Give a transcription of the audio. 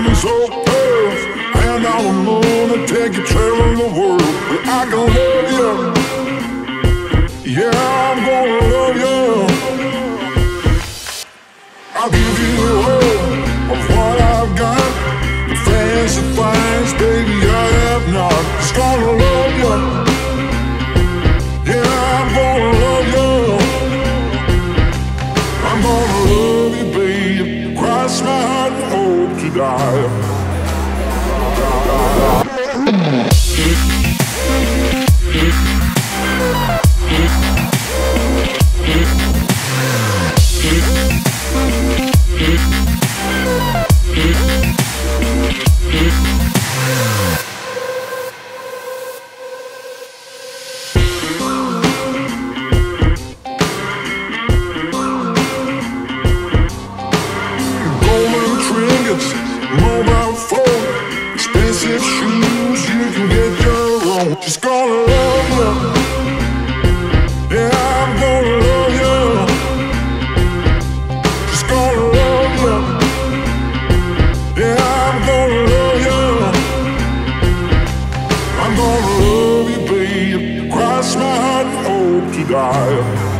me so fast, and I'm gonna take you traveling the world. But I can love you, yeah, I'm gonna love you. I'll give you all of what I've got, the fancy finds, baby, I have not. Just gonna love you, yeah, I'm gonna love you. I'm gonna love you, babe, cross my heart and hope to die. Mobile phone, expensive shoes, you can get your own. Just gonna love you, yeah, I'm gonna love you. Just gonna love you, yeah, I'm gonna love you. I'm gonna love you, babe, cross my heart and hope to die.